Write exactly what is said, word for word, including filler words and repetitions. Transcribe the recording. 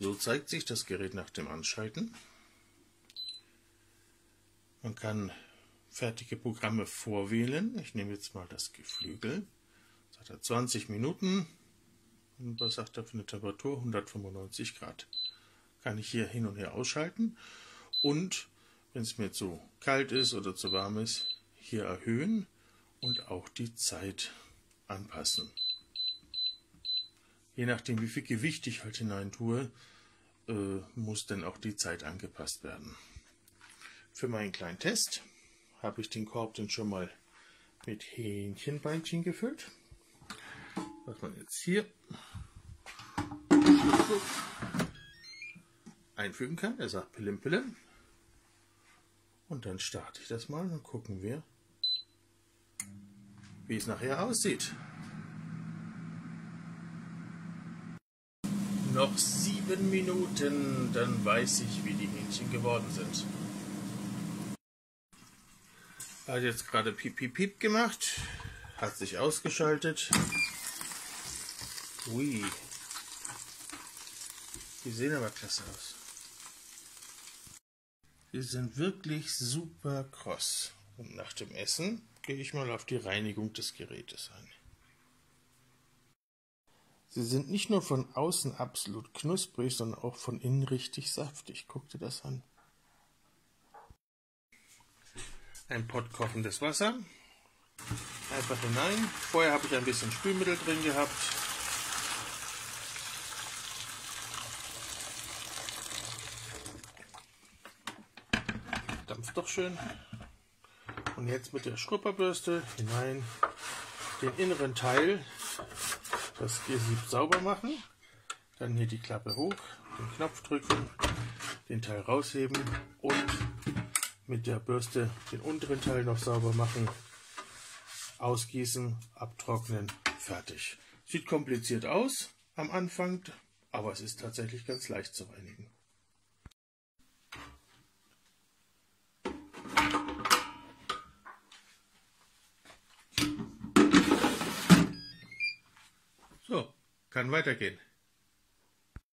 So zeigt sich das Gerät nach dem Anschalten. Man kann fertige Programme vorwählen. Ich nehme jetzt mal das Geflügel. Das hat er zwanzig Minuten. Und was sagt er für eine Temperatur? hundertfünfundneunzig Grad. Kann ich hier hin und her ausschalten. Und wenn es mir zu kalt ist oder zu warm ist, hier erhöhen und auch die Zeit anpassen. Je nachdem, wie viel Gewicht ich halt hinein tue, äh, muss dann auch die Zeit angepasst werden. Für meinen kleinen Test habe ich den Korb dann schon mal mit Hähnchenbeinchen gefüllt. Was man jetzt hier einfügen kann. Er sagt Pillim Pillim. Und dann starte ich das mal und gucken wir, wie es nachher aussieht. Noch sieben Minuten, dann weiß ich, wie die Hähnchen geworden sind. Er hat jetzt gerade Piep Piep Piep gemacht, hat sich ausgeschaltet. Ui, die sehen aber klasse aus. Die sind wirklich super kross. Und nach dem Essen gehe ich mal auf die Reinigung des Gerätes ein. Sie sind nicht nur von außen absolut knusprig, sondern auch von innen richtig saftig. Guck dir das an. Ein Pott kochendes Wasser. Einfach hinein. Vorher habe ich ein bisschen Spülmittel drin gehabt. Dampft doch schön. Und jetzt mit der Schrupperbürste hinein den inneren Teil, das Gesieb sauber machen. Dann hier die Klappe hoch, den Knopf drücken, den Teil rausheben und mit der Bürste den unteren Teil noch sauber machen. Ausgießen, abtrocknen, fertig. Sieht kompliziert aus am Anfang, aber es ist tatsächlich ganz leicht zu reinigen. So, kann weitergehen.